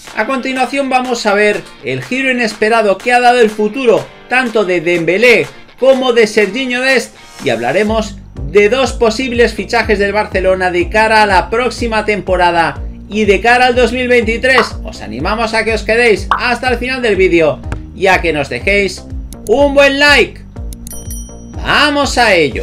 A continuación vamos a ver el giro inesperado que ha dado el futuro tanto de Dembélé como de Serginho Dest y hablaremos de dos posibles fichajes del Barcelona de cara a la próxima temporada y de cara al 2023. Os animamos a que os quedéis hasta el final del vídeo y a que nos dejéis un buen like. ¡Vamos a ello!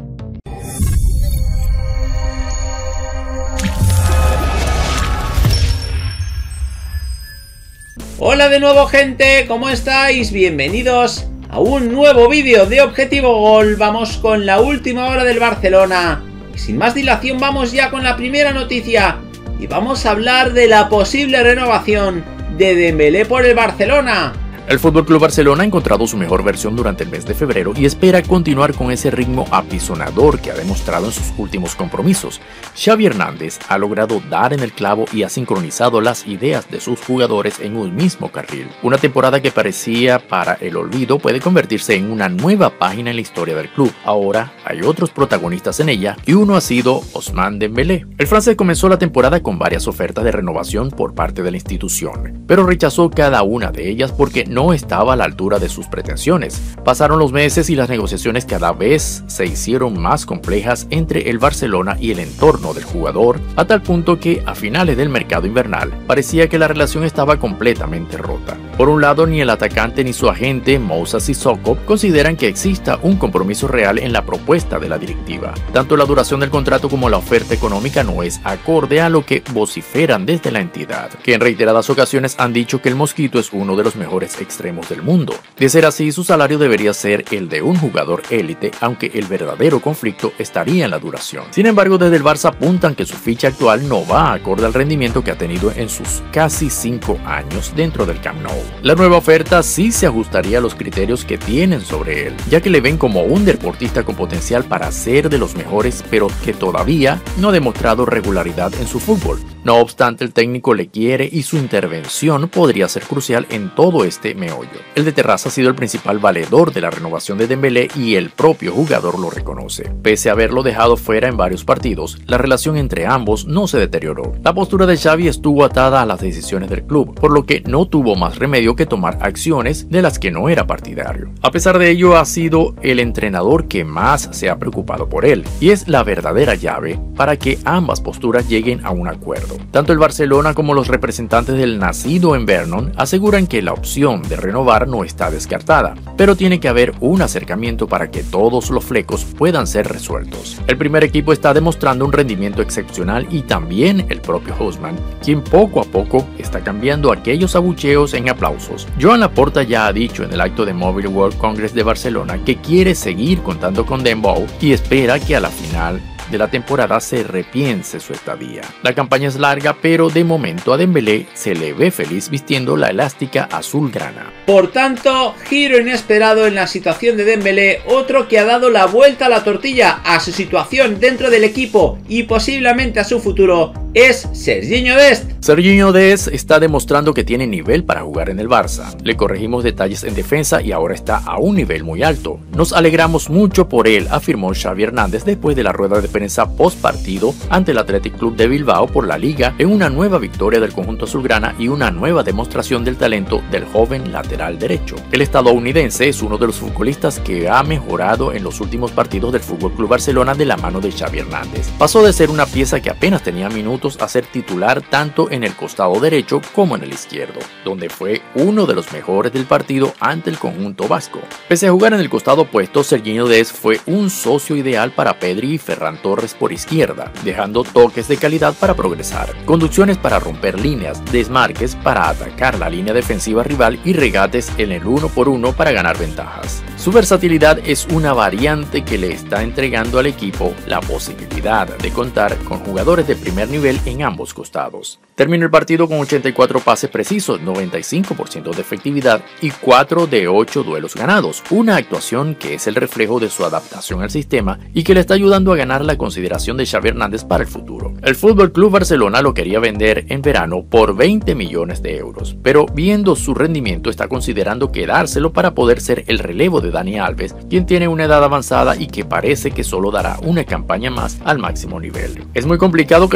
Hola de nuevo, gente, ¿cómo estáis? Bienvenidos a un nuevo vídeo de Objetivo Gol. Vamos con la última hora del Barcelona y sin más dilación vamos ya con la primera noticia y vamos a hablar de la posible renovación de Dembélé por el Barcelona. El FC Barcelona ha encontrado su mejor versión durante el mes de febrero y espera continuar con ese ritmo apisonador que ha demostrado en sus últimos compromisos. Xavi Hernández ha logrado dar en el clavo y ha sincronizado las ideas de sus jugadores en un mismo carril. Una temporada que parecía para el olvido puede convertirse en una nueva página en la historia del club. Ahora hay otros protagonistas en ella y uno ha sido Ousmane Dembélé. El francés comenzó la temporada con varias ofertas de renovación por parte de la institución, pero rechazó cada una de ellas porque no estaba a la altura de sus pretensiones. Pasaron los meses y las negociaciones cada vez se hicieron más complejas entre el Barcelona y el entorno del jugador, a tal punto que a finales del mercado invernal parecía que la relación estaba completamente rota. Por un lado, ni el atacante ni su agente Moussa Sissoko consideran que exista un compromiso real en la propuesta de la directiva. Tanto la duración del contrato como la oferta económica no es acorde a lo que vociferan desde la entidad, que en reiteradas ocasiones han dicho que el Mosquito es uno de los mejores extremos del mundo. De ser así, su salario debería ser el de un jugador élite, aunque el verdadero conflicto estaría en la duración. Sin embargo, desde el Barça apuntan que su ficha actual no va acorde al rendimiento que ha tenido en sus casi 5 años dentro del Camp Nou. La nueva oferta sí se ajustaría a los criterios que tienen sobre él, ya que le ven como un deportista con potencial para ser de los mejores, pero que todavía no ha demostrado regularidad en su fútbol. No obstante, el técnico le quiere y su intervención podría ser crucial en todo este meollo. El de Terraza ha sido el principal valedor de la renovación de Dembélé y el propio jugador lo reconoce. Pese a haberlo dejado fuera en varios partidos, la relación entre ambos no se deterioró. La postura de Xavi estuvo atada a las decisiones del club, por lo que no tuvo más remedio que tomar acciones de las que no era partidario. A pesar de ello, ha sido el entrenador que más se ha preocupado por él, y es la verdadera llave para que ambas posturas lleguen a un acuerdo. Tanto el Barcelona como los representantes del nacido en Vernon aseguran que la opción de renovar no está descartada, pero tiene que haber un acercamiento para que todos los flecos puedan ser resueltos. El primer equipo está demostrando un rendimiento excepcional y también el propio Ousmane, quien poco a poco está cambiando aquellos abucheos en aplausos. Joan Laporta ya ha dicho en el acto de Mobile World Congress de Barcelona que quiere seguir contando con Dembélé y espera que a la final de la temporada se repiense su estadía. La campaña es larga, pero de momento a Dembélé se le ve feliz vistiendo la elástica azulgrana. Por tanto, giro inesperado en la situación de Dembélé, otro que ha dado la vuelta a la tortilla a su situación dentro del equipo y posiblemente a su futuro, es Serginho Dest. Serginho Dest está demostrando que tiene nivel para jugar en el Barça. Le corregimos detalles en defensa y ahora está a un nivel muy alto. Nos alegramos mucho por él, afirmó Xavi Hernández después de la rueda de prensa post partido ante el Athletic Club de Bilbao por la Liga, en una nueva victoria del conjunto azulgrana y una nueva demostración del talento del joven lateral derecho. El estadounidense es uno de los futbolistas que ha mejorado en los últimos partidos del FC Barcelona de la mano de Xavi Hernández. Pasó de ser una pieza que apenas tenía minutos a ser titular tanto en el costado derecho como en el izquierdo, donde fue uno de los mejores del partido ante el conjunto vasco. Pese a jugar en el costado opuesto, Serginho Dest fue un socio ideal para Pedri y Ferran Torres por izquierda, dejando toques de calidad para progresar, conducciones para romper líneas, desmarques para atacar la línea defensiva rival y regates en el 1 por 1 para ganar ventajas. Su versatilidad es una variante que le está entregando al equipo la posibilidad de contar con jugadores de primer nivel en ambos costados. Terminó el partido con 84 pases precisos, 95% de efectividad y 4 de 8 duelos ganados, una actuación que es el reflejo de su adaptación al sistema y que le está ayudando a ganar la consideración de Xavi Hernández para el futuro. El FC Barcelona lo quería vender en verano por 20 millones de euros, pero viendo su rendimiento está considerando quedárselo para poder ser el relevo de Dani Alves, quien tiene una edad avanzada y que parece que solo dará una campaña más al máximo nivel. Es muy complicado que el conjunto azul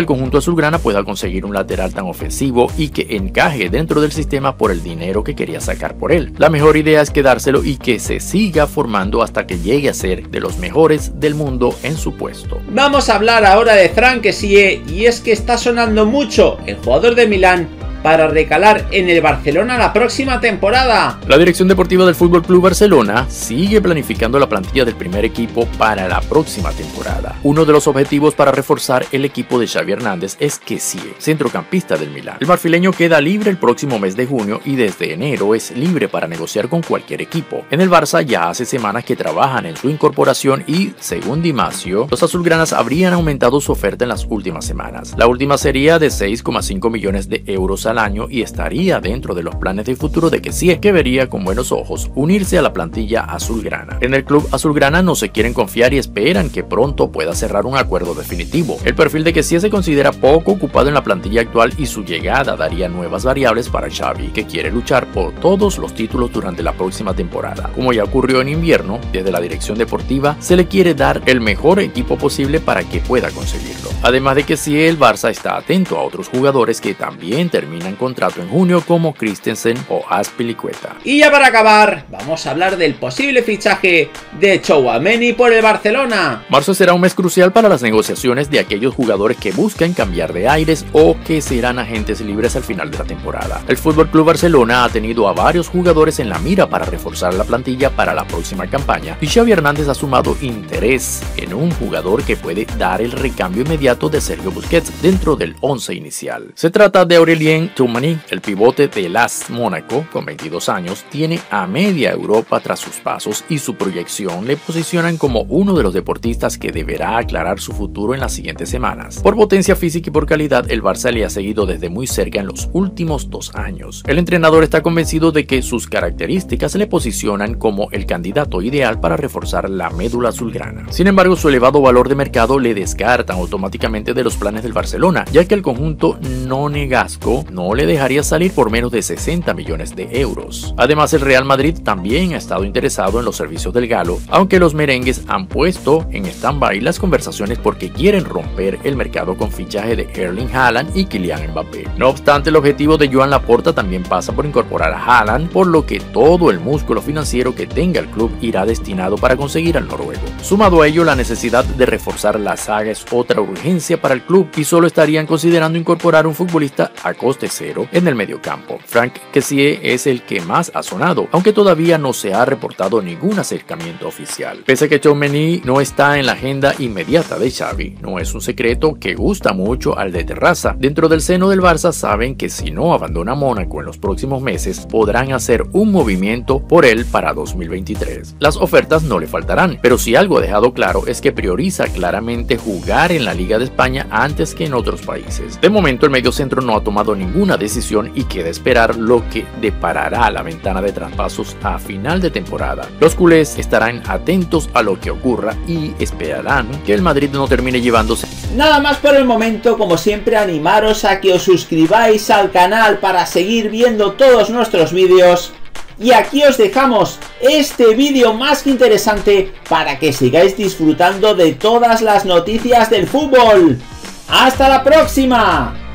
azulgrana pueda conseguir un lateral tan ofensivo y que encaje dentro del sistema por el dinero que quería sacar por él. La mejor idea es quedárselo y que se siga formando hasta que llegue a ser de los mejores del mundo en su puesto. Vamos a hablar ahora de Franck Kessié, y es que está sonando mucho el jugador de Milán para recalar en el Barcelona la próxima temporada. La dirección deportiva del FC Barcelona sigue planificando la plantilla del primer equipo para la próxima temporada. Uno de los objetivos para reforzar el equipo de Xavi Hernández es Kessié, centrocampista del Milán. El marfileño queda libre el próximo mes de junio y desde enero es libre para negociar con cualquier equipo. En el Barça ya hace semanas que trabajan en su incorporación y, según Di Masio, los azulgranas habrían aumentado su oferta en las últimas semanas. La última sería de 6,5 millones de euros al año y estaría dentro de los planes de futuro de Kessié, que vería con buenos ojos unirse a la plantilla azulgrana. En el club azulgrana no se quieren confiar y esperan que pronto pueda cerrar un acuerdo definitivo. El perfil de Kessié se considera poco ocupado en la plantilla actual y su llegada daría nuevas variables para Xavi, que quiere luchar por todos los títulos durante la próxima temporada. Como ya ocurrió en invierno, desde la dirección deportiva se le quiere dar el mejor equipo posible para que pueda conseguirlo. Además de Kessié, el Barça está atento a otros jugadores que también terminan contrato en junio, como Christensen o Azpilicueta. Y ya para acabar, vamos a hablar del posible fichaje de Tchouaméni por el Barcelona. Marzo será un mes crucial para las negociaciones de aquellos jugadores que buscan cambiar de aires o que serán agentes libres al final de la temporada. El FC Barcelona ha tenido a varios jugadores en la mira para reforzar la plantilla para la próxima campaña y Xavi Hernández ha sumado interés en un jugador que puede dar el recambio inmediato de Sergio Busquets dentro del 11 inicial. Se trata de Aurélien Tchouaméni, el pivote de AS Mónaco, con 22 años, tiene a media Europa tras sus pasos y su proyección le posicionan como uno de los deportistas que deberá aclarar su futuro en las siguientes semanas. Por potencia física y por calidad, el Barça le ha seguido desde muy cerca en los últimos 2 años. El entrenador está convencido de que sus características le posicionan como el candidato ideal para reforzar la médula azulgrana. Sin embargo, su elevado valor de mercado le descartan automáticamente de los planes del Barcelona, ya que el conjunto nonegasco no le dejaría salir por menos de 60 millones de euros. Además, el Real Madrid también ha estado interesado en los servicios del galo, aunque los merengues han puesto en stand-by las conversaciones porque quieren romper el mercado con fichaje de Erling Haaland y Kylian Mbappé. No obstante, el objetivo de Joan Laporta también pasa por incorporar a Haaland, por lo que todo el músculo financiero que tenga el club irá destinado para conseguir al noruego. Sumado a ello, la necesidad de reforzar la saga es otra urgencia para el club y solo estarían considerando incorporar un futbolista a coste cero en el mediocampo. Franck Kessié es el que más ha sonado, aunque todavía no se ha reportado ningún acercamiento oficial. Pese a que Tchouaméni no está en la agenda inmediata de Xavi, no es un secreto que gusta mucho al de Terraza. Dentro del seno del Barça saben que si no abandona Mónaco en los próximos meses, podrán hacer un movimiento por él para 2023. Las ofertas no le faltarán, pero si algo ha dejado claro es que prioriza claramente jugar en la Liga de España antes que en otros países. De momento, el mediocentro no ha tomado ninguna decisión y queda esperar lo que deparará la ventana de traspasos a final de temporada. Los culés estarán atentos a lo que ocurra y esperarán que el Madrid no termine llevándose. Nada más por el momento. Como siempre, animaros a que os suscribáis al canal para seguir viendo todos nuestros vídeos. Y aquí os dejamos este vídeo más que interesante para que sigáis disfrutando de todas las noticias del fútbol. ¡Hasta la próxima!